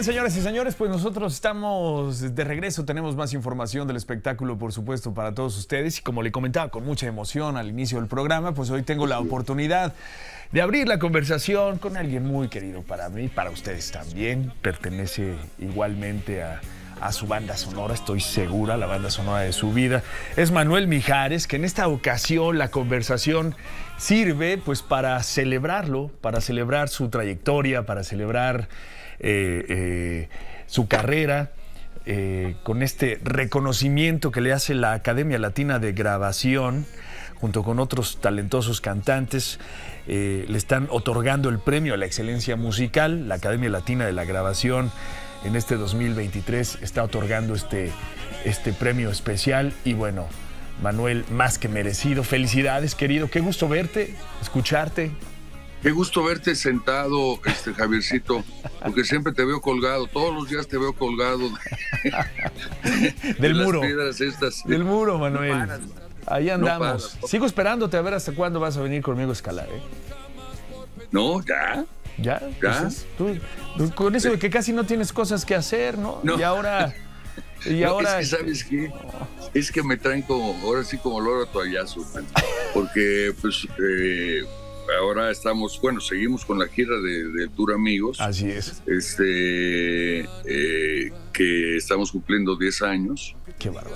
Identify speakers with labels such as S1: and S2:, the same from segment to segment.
S1: bien, señoras y señores, pues nosotros estamos de regreso, tenemos más información del espectáculo, por supuesto, para todos ustedes. Y como le comentaba con mucha emoción al inicio del programa, pues hoy tengo la oportunidad de abrir la conversación con alguien muy querido para mí, para ustedes también. Pertenece igualmente a su banda sonora, estoy segura, la banda sonora de su vida. Es Manuel Mijares, que en esta ocasión la conversación sirve pues para celebrarlo, para celebrar su trayectoria, para celebrar su carrera, con este reconocimiento que le hace la Academia Latina de Grabación, junto con otros talentosos cantantes. Le están otorgando el premio a la excelencia musical. La Academia Latina de la Grabación en este 2023 está otorgando este premio especial. Y bueno, Manuel, más que merecido. Felicidades, querido. Qué gusto verte, escucharte.
S2: Qué gusto verte sentado, Javiercito, porque siempre te veo colgado, todos los días te veo colgado
S1: del
S2: de
S1: muro.
S2: Las piedras estas.
S1: Del muro, Manuel.
S2: No paras,
S1: ahí andamos.
S2: No.
S1: Sigo esperándote a ver hasta cuándo vas a venir conmigo a escalar, ¿eh?
S2: No, ya.
S1: ¿Ya? Pues tú, con eso de que casi no tienes cosas que hacer, ¿no? Y ahora...
S2: Es que, ¿sabes qué? Es que me traen como, ahora sí como olor a toallazo, man. Porque pues ahora seguimos con la gira de Tour Amigos.
S1: Así es.
S2: Que estamos cumpliendo 10 años.
S1: Qué bárbaro.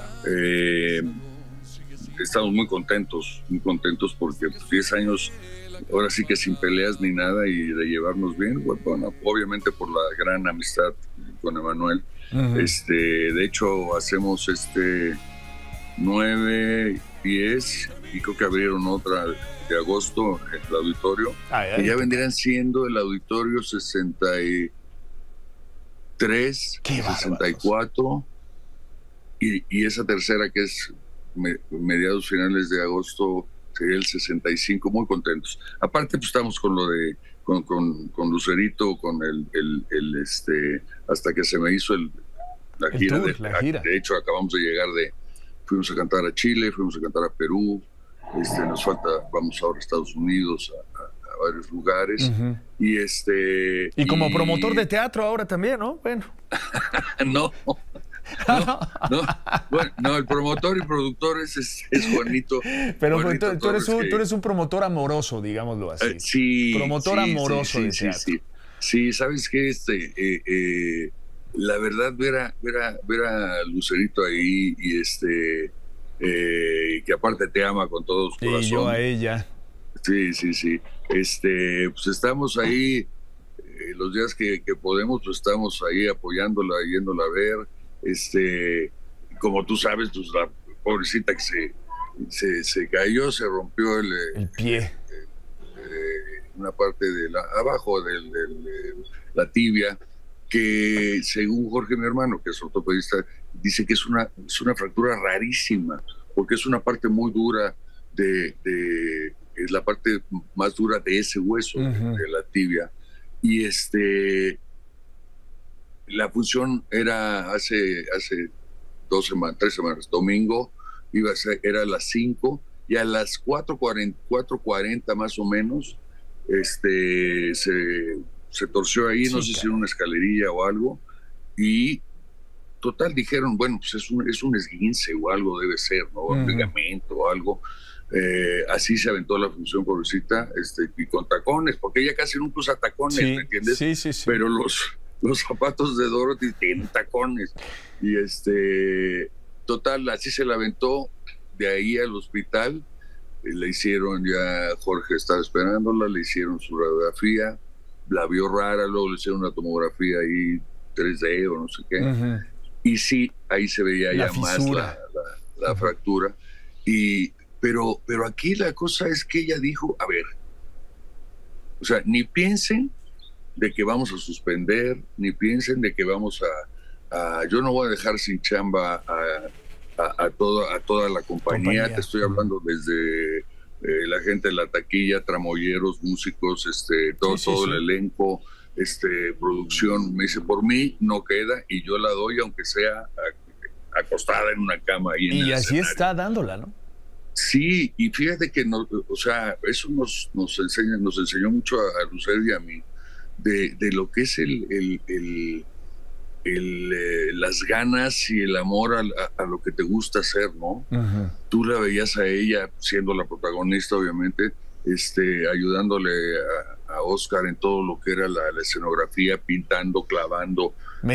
S2: Estamos muy contentos porque 10 años, ahora sí que sin peleas ni nada y de llevarnos bien. Bueno, obviamente por la gran amistad con Emanuel. Uh-huh. De hecho, hacemos 9, 10 y creo que abrieron otra de agosto en el auditorio. Que ya vendrían siendo el auditorio 63, 64 y esa tercera que es mediados finales de agosto sería el 65. Muy contentos. Aparte pues estamos con lo de con Lucerito, con el hasta que se me hizo la gira.
S1: La gira.
S2: De hecho acabamos de llegar fuimos a cantar a Chile, fuimos a cantar a Perú, nos falta, vamos ahora a Estados Unidos, a varios lugares.
S1: Uh-huh.
S2: Y
S1: como promotor de teatro ahora también, ¿no? Bueno.
S2: No, bueno, el promotor y productor es Juanito.
S1: Pero
S2: Juanito
S1: tú eres un promotor amoroso, digámoslo así.
S2: Sí.
S1: Promotor amoroso de teatro.
S2: Sí, ¿sabes qué? La verdad, ver a Lucerito ahí y que aparte te ama con todo su corazón.
S1: Y yo a ella.
S2: Sí. Pues estamos ahí, los días que podemos, pues estamos ahí apoyándola, yéndola a ver. Como tú sabes, pues la pobrecita que se cayó, se rompió el
S1: pie.
S2: Una parte abajo de la tibia, que según Jorge, mi hermano, que es ortopedista, dice que es una fractura rarísima, porque es una parte muy dura es la parte más dura de ese hueso, uh-huh, de la tibia. Y la función era hace 3 semanas, domingo, era a las 5, y a las 4:40 más o menos, se torció ahí, no sé si era una escalerilla o algo, y total dijeron, bueno, pues es un esguince o algo debe ser, ¿no? Un ligamento o algo. Así se aventó la función, pobrecita, y con tacones, porque ella casi nunca usa tacones, ¿me entiendes?
S1: Sí.
S2: Pero los zapatos de Dorothy tienen tacones. Y total, así se la aventó. De ahí al hospital, le hicieron, ya Jorge estaba esperándola, le hicieron su radiografía, la vio rara, luego le hicieron una tomografía ahí 3D o no sé qué. Uh-huh. Y sí, ahí se veía ya más la uh-huh, fractura. Pero aquí la cosa es que ella dijo, a ver, o sea, ni piensen de que vamos a suspender, ni piensen de que vamos yo no voy a dejar sin chamba a toda la compañía. Te estoy hablando desde la gente de la taquilla, tramoyeros, músicos, todo el elenco, producción. Me dice, por mí no queda y yo la doy aunque sea acostada en una cama ahí en el
S1: así
S2: escenario.
S1: Está dándola, ¿no?
S2: Sí, y fíjate que eso nos enseñó mucho a Lucero y a mí de lo que es las ganas y el amor a lo que te gusta hacer, ¿no? Tú la veías a ella siendo la protagonista, obviamente, ayudándole a Oscar en todo lo que era la escenografía, pintando, clavando,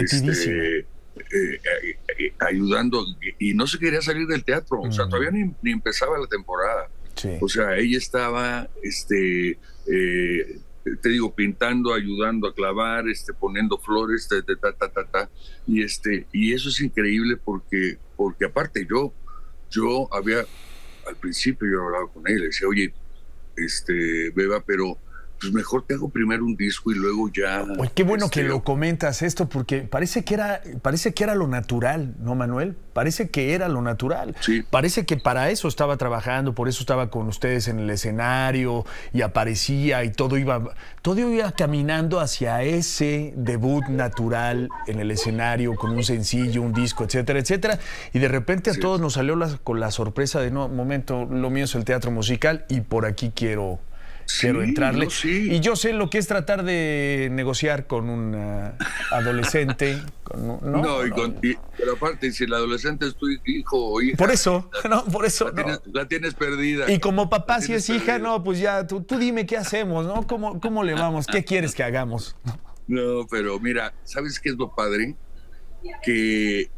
S2: ayudando, y no se quería salir del teatro, o sea, todavía ni empezaba la temporada.
S1: Sí.
S2: O sea, ella estaba, te digo, pintando, ayudando a clavar, poniendo flores, y eso es increíble porque aparte yo había, al principio yo hablaba con él, le decía, oye, Beba, pero pues mejor te hago primero un disco y luego ya...
S1: Oye, qué bueno que lo comentas esto, porque parece que era lo natural, ¿no, Manuel? Parece que era lo natural.
S2: Sí.
S1: Parece que para eso estaba trabajando, por eso estaba con ustedes en el escenario y aparecía y todo iba caminando hacia ese debut natural en el escenario, con un sencillo, un disco, etcétera, etcétera. Y de repente a todos nos salió con la sorpresa de, no, momento, lo mío es el teatro musical y por aquí quiero entrarle. Y yo sé lo que es tratar de negociar con un adolescente.
S2: Pero aparte, si el adolescente es tu hijo o hija...
S1: Por eso,
S2: La tienes perdida.
S1: Y como papá, si es hija, no, pues ya, tú dime qué hacemos, ¿no? ¿Cómo le vamos? ¿Qué quieres que hagamos?
S2: No, pero mira, ¿sabes qué es lo padre? Que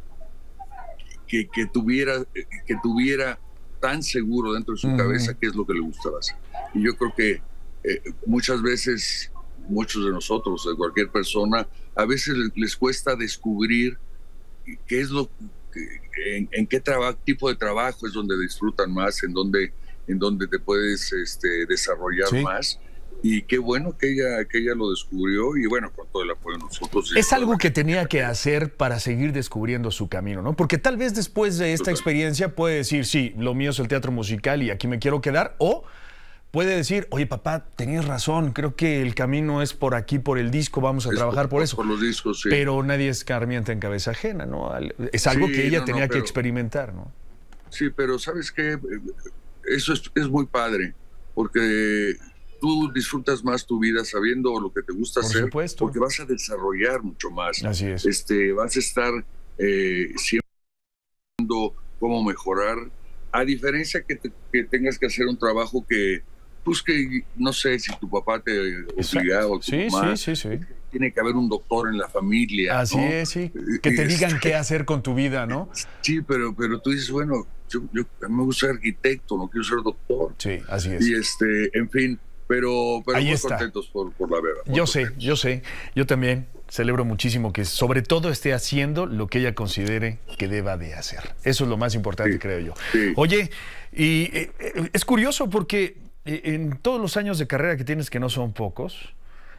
S2: tuviera tan seguro dentro de su cabeza qué es lo que le gustaba hacer. Y yo creo que muchas veces, muchos de nosotros, de cualquier persona, a veces les cuesta descubrir qué es en qué tipo de trabajo es donde disfrutan más, en donde te puedes desarrollar más. Y qué bueno que ella lo descubrió, y bueno, con todo el apoyo de nosotros.
S1: Es algo que tenía que hacer para seguir descubriendo su camino, ¿no? Porque tal vez después de esta experiencia puede decir, sí, lo mío es el teatro musical y aquí me quiero quedar, o puede decir, oye, papá, tenías razón, creo que el camino es por aquí, por el disco, vamos a trabajar por eso.
S2: Por los discos, sí.
S1: Pero nadie escarmienta en cabeza ajena, ¿no? Es algo que ella tenía que experimentar, ¿no?
S2: Sí, pero ¿sabes qué? Eso es muy padre, porque tú disfrutas más tu vida sabiendo lo que te gusta hacer,
S1: supuesto.
S2: Porque vas a desarrollar mucho más.
S1: Así es.
S2: Vas a estar siempre viendo cómo mejorar, a diferencia que tengas que hacer un trabajo que no sé si tu papá te obligaba o tu mamá. Sí. Tiene que haber un doctor en la familia.
S1: Así es, sí. Que te digan qué hacer con tu vida, ¿no?
S2: Sí, pero tú dices, bueno, yo a mí me gusta ser arquitecto, no quiero ser doctor.
S1: Sí, así es.
S2: Y en fin, pero
S1: ahí
S2: muy
S1: está.
S2: Contentos por la Beba.
S1: Yo sé. Yo también celebro muchísimo que sobre todo esté haciendo lo que ella considere que deba de hacer. Eso es lo más importante, creo yo. Sí. Oye, y es curioso porque en todos los años de carrera que tienes, que no son pocos,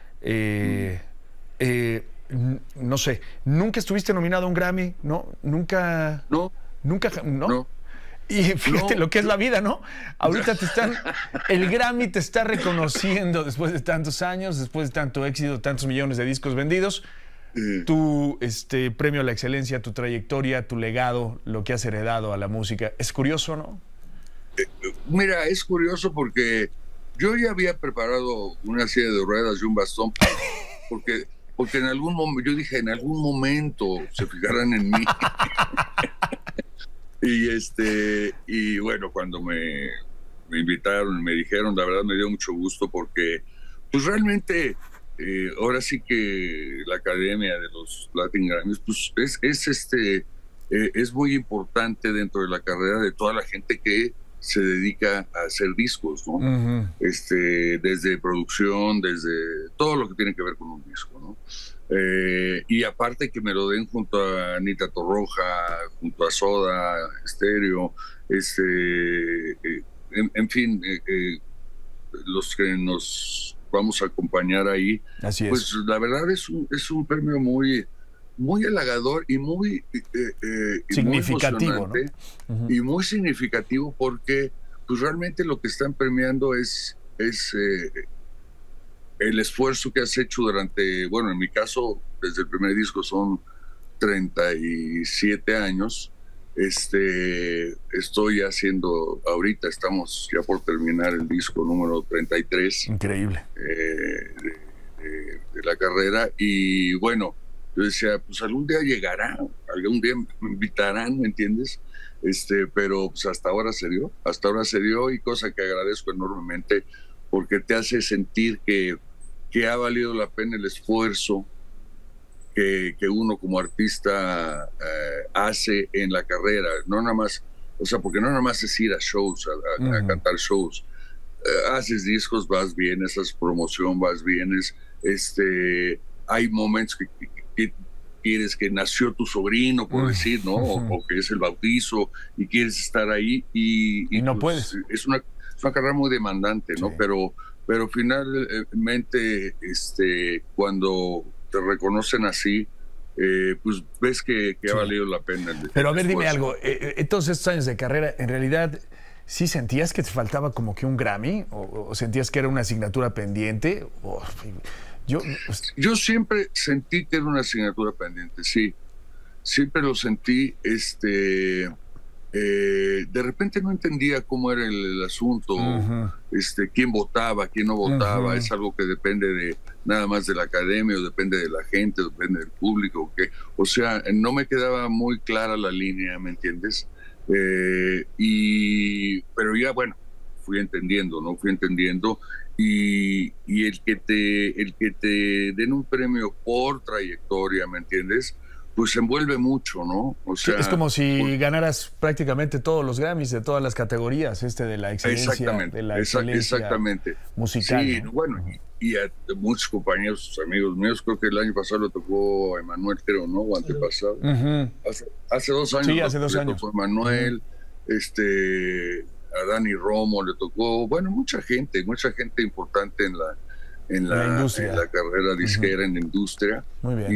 S1: no sé, ¿nunca estuviste nominado a un Grammy? ¿No? ¿Nunca?
S2: No.
S1: ¿No? Y fíjate lo que es la vida, ¿no? Ahorita el Grammy te está reconociendo después de tantos años, después de tanto éxito, tantos millones de discos vendidos, tu premio a la excelencia, tu trayectoria, tu legado, lo que has heredado a la música. Es curioso, ¿no?
S2: Mira, es curioso porque yo ya había preparado una silla de ruedas y un bastón, porque en algún momento, yo dije, en algún momento se fijarán en mí. Y bueno, cuando me invitaron y me dijeron, la verdad me dio mucho gusto porque pues realmente ahora sí que la Academia de los Latin Grammys pues es muy importante dentro de la carrera de toda la gente que se dedica a hacer discos, ¿no? Desde producción, desde todo lo que tiene que ver con un disco, ¿no? Y aparte que me lo den junto a Anita Torroja, junto a Soda Stereo, en fin, los que nos vamos a acompañar ahí.
S1: Así es.
S2: Pues la verdad es un premio muy halagador y muy
S1: significativo,
S2: muy
S1: ¿no?
S2: Y muy significativo porque pues realmente lo que están premiando es el esfuerzo que has hecho durante, bueno, en mi caso, desde el primer disco son 37 años. Estoy haciendo, ahorita estamos ya por terminar el disco número 33.
S1: Increíble.
S2: De la carrera. Y bueno, Yo decía, pues algún día llegará, algún día me invitarán, ¿me entiendes? Pero pues hasta ahora se dio y cosa que agradezco enormemente porque te hace sentir que ha valido la pena el esfuerzo que uno como artista hace en la carrera, no nada más, o sea, porque no nada más es ir a shows, a cantar shows, haces discos, vas bien, haces promoción, vas bien, hay momentos que quieres que nació tu sobrino, por decir, ¿no? O que es el bautizo y quieres estar ahí y
S1: no
S2: pues,
S1: puedes.
S2: Es una carrera muy demandante, ¿no?
S1: Sí.
S2: Pero finalmente, cuando te reconocen así, pues ves que ha valido la pena.
S1: Pero a ver, dime algo. Todos estos años de carrera, en realidad, ¿sí sentías que te faltaba como que un Grammy? ¿O sentías que era una asignatura pendiente? Yo
S2: siempre sentí que era una asignatura pendiente, sí. Siempre lo sentí. De repente no entendía cómo era el asunto, quién votaba, quién no votaba. Es algo que depende nada más de la academia, o depende de la gente, o depende del público. O sea, no me quedaba muy clara la línea, ¿me entiendes? Pero ya, bueno, fui entendiendo, y el que te den un premio por trayectoria, ¿me entiendes? Pues se envuelve mucho, ¿no? O sea,
S1: es como si ganaras prácticamente todos los Grammys de todas las categorías, de la excelencia, de la excelencia musical.
S2: Sí,
S1: ¿no?
S2: bueno, y a muchos compañeros, amigos míos, creo que el año pasado le tocó a Emanuel, creo, ¿no? O antepasado. Hace 2 años.
S1: Sí, hace 2 años.
S2: Le tocó a Emanuel, a Dani Romo le tocó, bueno, mucha gente importante en la carrera disquera, en la industria.
S1: Muy bien.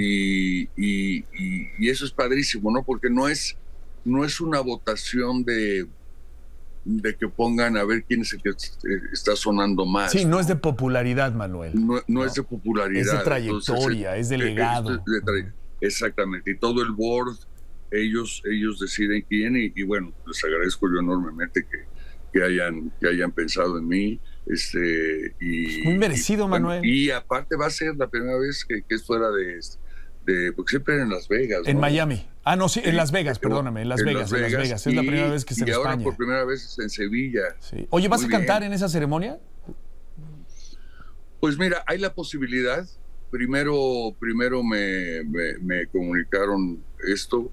S2: Y eso es padrísimo, ¿no? Porque no es una votación de que pongan a ver quién es el que está sonando más.
S1: Sí, no es de popularidad, Manuel.
S2: No es de popularidad.
S1: Es de trayectoria, es de legado.
S2: Exactamente. Y todo el board, ellos deciden quién, y bueno, les agradezco yo enormemente que hayan pensado en mí.
S1: Muy merecido, Manuel.
S2: Y aparte va a ser la primera vez que es fuera de porque siempre era en Las Vegas,
S1: en
S2: ¿no?
S1: Miami. Ah, no, sí, en Las Vegas, perdóname, en Las Vegas. Es la primera vez que está en España.
S2: Y ahora por primera vez es en Sevilla.
S1: Sí. Oye, ¿vas a cantar en esa ceremonia?
S2: Pues mira, hay la posibilidad. Primero me comunicaron esto.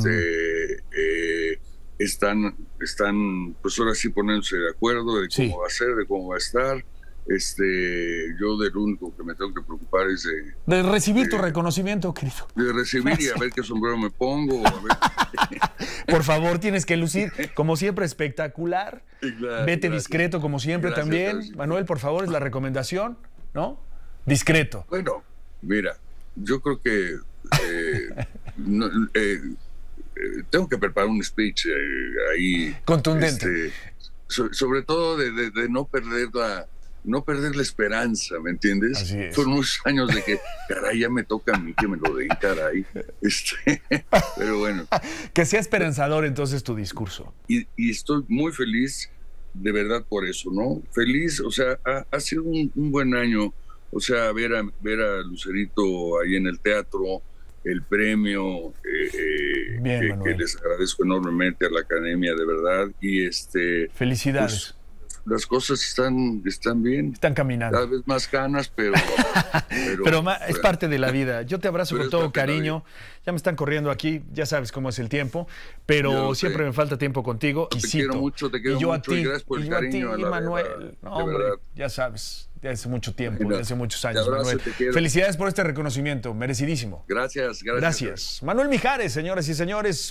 S2: Están pues ahora sí poniéndose de acuerdo de cómo va a ser, de cómo va a estar. Yo del único que me tengo que preocupar es
S1: de recibir tu reconocimiento, querido.
S2: De recibir y a ver qué sombrero me pongo. A ver.
S1: Por favor, tienes que lucir, como siempre, espectacular.
S2: Claro,
S1: vete discreto, como siempre, también. Gracias. Manuel, por favor, es la recomendación, ¿no? Discreto.
S2: Bueno, mira, yo creo que tengo que preparar un speech ahí.
S1: Contundente.
S2: Sobre todo de no perder la esperanza, ¿me entiendes?
S1: Así es.
S2: Fueron muchos años de que, caray, ya me toca a mí que me lo den, caray. Pero bueno.
S1: Que sea esperanzador entonces tu discurso.
S2: Y estoy muy feliz, de verdad, por eso, ¿no? Feliz, o sea, ha sido un buen año. O sea, ver a Lucerito ahí en el teatro, el premio, que les agradezco enormemente a la academia, de verdad. Y
S1: felicidades.
S2: Pues, las cosas están bien.
S1: Están caminando.
S2: Cada vez más ganas, pero
S1: es parte de la vida. Yo te abrazo con todo cariño. Ya me están corriendo aquí, ya sabes cómo es el tiempo, pero siempre me falta tiempo contigo.
S2: Te quiero mucho, y gracias por el cariño.
S1: A ti, Manuel. No, hombre, ya sabes, de hace mucho tiempo, de hace muchos años, Manuel. Felicidades por este reconocimiento, merecidísimo.
S2: Gracias.
S1: Manuel Mijares, señoras y señores.